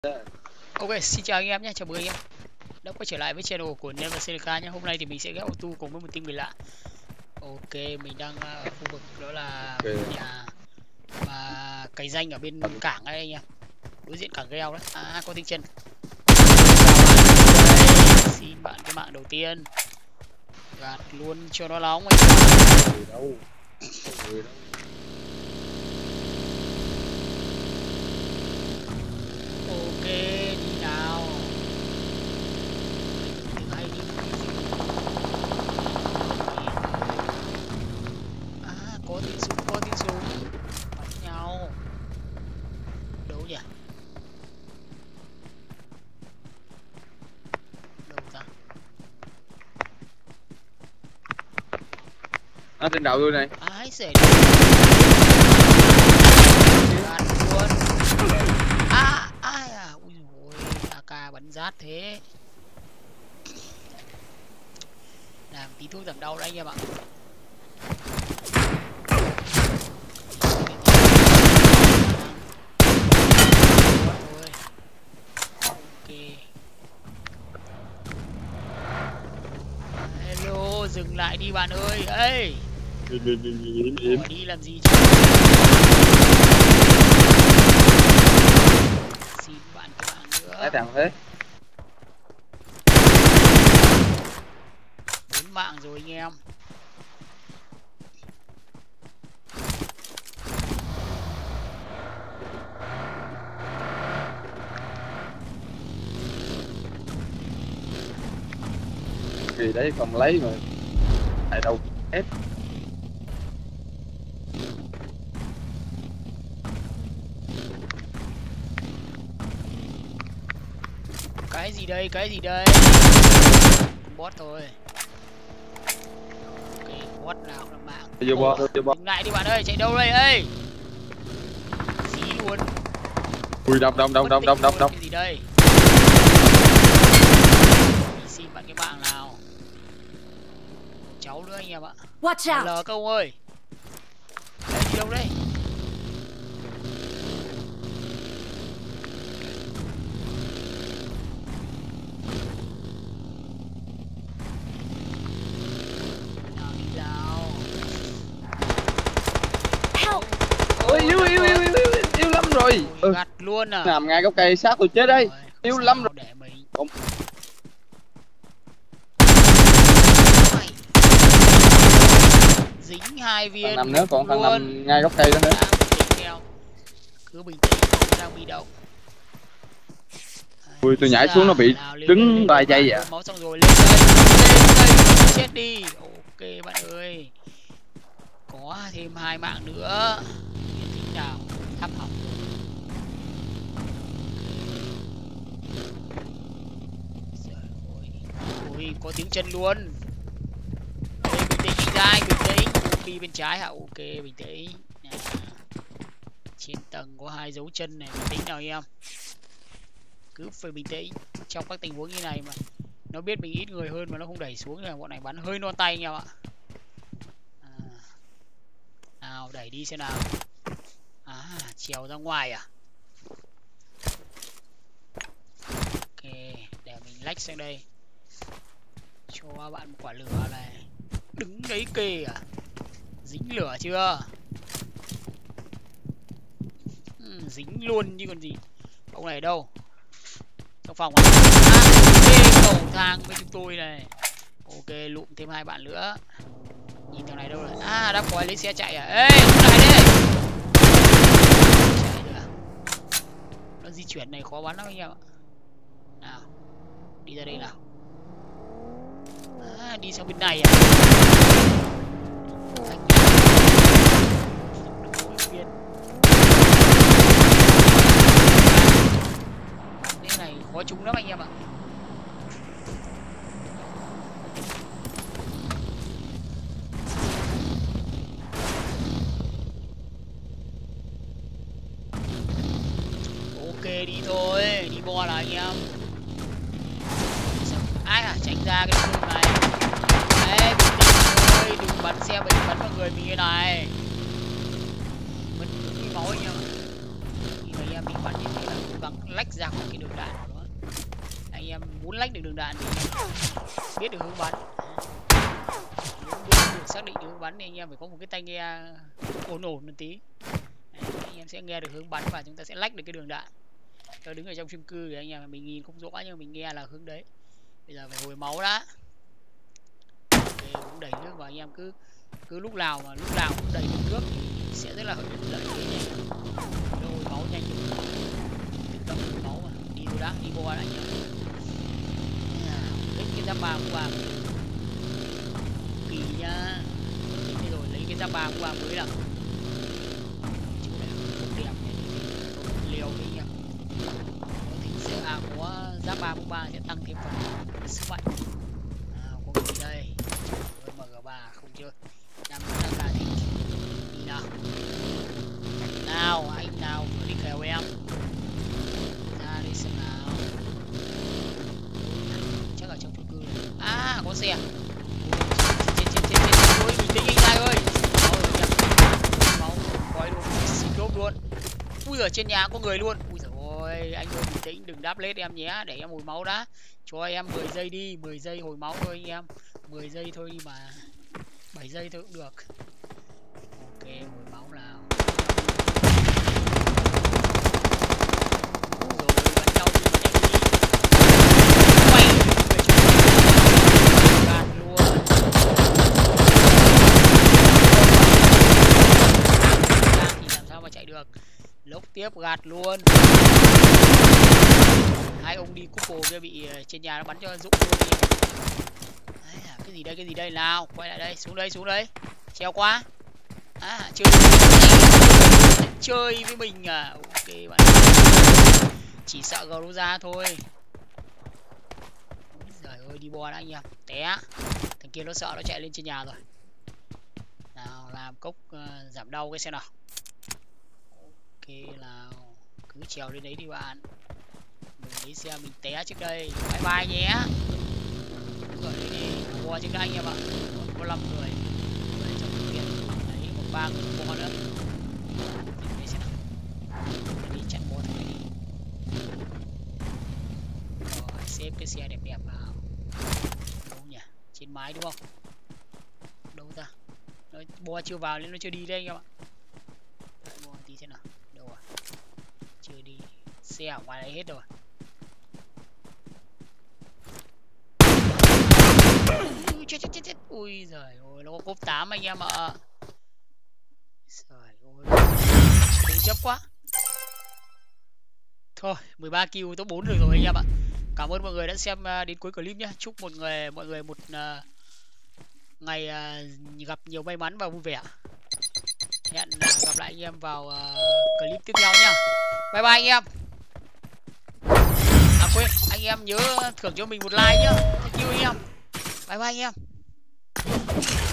Ok, xin chào anh em nhé, chào mừng anh em đã quay trở lại với channel của Never CLK nhé. Hôm nay thì mình sẽ ghé auto cùng với một team người lạ. Ok, mình đang ở khu vực đó là nhà mà cày danh ở bên cảng ấy anh em. Đối diện cảng Reo đấy. À, có tiếng chân. Xin bạn cái mạng đầu tiên. Gạt luôn cho nó nóng anh em. Đâu. Ok, đi nào. À, có tiếng súng. Bắn nhau. Đâu nhỉ? Đâu ta? Nó trên đầu tôi này. Ai xể gạt luôn. Ai à, ui dồi, AK bắn rát thế. Làm tí thuốc giảm đau đấy anh em ạ. Ok. Hello, dừng lại đi bạn ơi. Ê, Im. đi làm gì chứ? Xin bạn các bạn nữa. Ai thằng thế? 4 mạng rồi anh em. Gì đấy không lấy mà. Tại đâu ép. Cái gì đây? Bot thôi. Ok, bot nào là mạng. Vô bo. Dừng lại đi bạn ơi, chạy đâu đây? Ê, xí luôn. Ui đông. Cái gì đây? Đi xin bạn cái mạng nào. Cháu nữa anh em ạ. Watch out. Lờ câu ơi. Đây đi đâu đây? Nào đi nào. Help. Ôi yêu lắm rồi. Gạt luôn à. Nằm ngay gốc cây sát tôi chết đây. Yêu lắm rồi. Để mình. Không. Dính 2 viên. Thằng nằm nữa, còn thằng nằm ngay gốc cây đó nữa. Cứ bình tĩnh, không đang bị động. Ui tôi nhảy xuống nó bị đứng vài giây vậy. Máu xong rồi, lên đây, chết đi. Ok bạn ơi. Có thêm 2 mạng nữa. Biết tính nào, thăm hỏng. Ui, có tiếng chân luôn. Đây, bình tĩnh ra, bình tĩnh. Đi bên trái hả? Ok, bình tĩnh. Trên tầng có 2 dấu chân này, bình tĩnh nào anh em. Cứ phải bình tĩnh. Trong các tình huống như này mà nó biết mình ít người hơn mà nó không đẩy xuống là bọn này bắn hơi non tay anh em ạ. Nào đẩy đi xem nào. À, trèo ra ngoài à. Ok, để mình lách sang đây. Cho bạn một quả lửa này. Đứng đấy kề à. Dính lửa chưa? Dính luôn như còn gì. Ông này ở đâu? Trong phòng à? Ok, cầu thang với chúng tôi này. Ok, lụm thêm 2 bạn nữa. Nhìn thằng này đâu rồi? À, đã có lấy xe chạy à? Ê, thằng này đây. Chạy nữa. Nó di chuyển này khó bắn lắm anh em ạ. Nào, đi ra đây nào. À, đi sang bên này à? Cái này khó trúng lắm anh em ạ. Ok đi thôi, đi bo là anh em. Ai à, tránh ra cái đường này. Đấy, bình tĩnh thôi, đừng bắn xe mình bắn vào người mình như này. Mất máu anh em ạ. Nhìn anh em em bị bắn như thế là cố gắng lách ra khỏi cái đường đạn của nó. Anh em muốn lách được đường đạn thì biết được hướng bắn, được xác định được hướng bắn thì anh em phải có một cái tai nghe ổn một tí. Anh em sẽ nghe được hướng bắn và chúng ta sẽ lách được cái đường đạn. Tôi đứng ở trong chung cư thì anh em mình nhìn không rõ nhưng mình nghe là hướng đấy. Bây giờ phải hồi máu đã. Ok, cũng đẩy nước vào, anh em cứ lúc nào cũng đẩy nước thì sẽ rất là lợi cho anh em. Hồi máu nhanh được, tự động hồi máu mà đi thôi đã, đi qua đã anh em. Lấy cái giáp ba qua kỳ nhá. Thế rồi lấy cái giáp ba qua mới là chỗ này không đẹp này, liều đi anh em. Sẽ có giáp 3 sẽ tăng thêm phần sức mạnh. Có gì đây? MG3 không chưa? Đang cả gì? Đi nào. Nào anh nào vừa đi kèo em. Ra đi xem nào. Chắc ở trong chung cư này. À có xe. Chết. Ôi bình tĩnh anh trai ơi. Máu khói luôn, xịt đốp luôn. Ui ở trên nhà có người luôn. Ui giời ơi, anh ơi bình tĩnh đừng đáp lết em nhé, để em hồi máu đã. Cho em 10 giây đi, 10 giây hồi máu thôi anh em. 10 giây thôi đi mà. 7 giây thôi cũng được. Ok, hồi máu nào. Rồi bắn nhau đi, nhanh đi. Quay gạt luôn. Thì làm sao mà chạy được. Lốc tiếp gạt luôn. Hai ông đi couple kia bị trên nhà nó bắn cho rụng luôn đi. Cái gì đây nào, quay lại đây, xuống đây. Treo qua. À chơi với mình à. Ok bạn. Chỉ sợ gấu ra thôi. Trời ơi đi bo đã anh em. Té. Thằng kia nó sợ nó chạy lên trên nhà rồi. Nào làm cốc giảm đau cái xem nào. Ok nào. Cứ trèo lên đấy đi bạn. Mình lấy xe mình té trước đây. Bye bye nhé. Rồi đây đi. Bo trước đây anh em ạ. Có 5 người. Người trong thực hiện. Đấy, 1-3 người bo nữa. Đây xem nào. Đi chặn bo thằng này đi. Rồi xếp cái xe đẹp đẹp vào. Đâu nhỉ? Trên mái đúng không? Đâu ra? Nó bo chưa vào nên nó chưa đi đây anh em ạ. Bo tí xem nào. Đâu à? Chưa đi. Xe ở ngoài đây hết rồi. Chết. Ui giời ơi, nó có cốp 8 anh em ạ. Trời ơi. Đánh chấp quá. Thôi, 13 kill top 4 được rồi anh em ạ. Cảm ơn mọi người đã xem đến cuối clip nhé. Chúc mọi người một ngày gặp nhiều may mắn và vui vẻ. Hẹn gặp lại anh em vào clip tiếp theo nha. Bye bye anh em. À quên, anh em nhớ thưởng cho mình một like nhá. Thank you anh em. Bye bye anh em.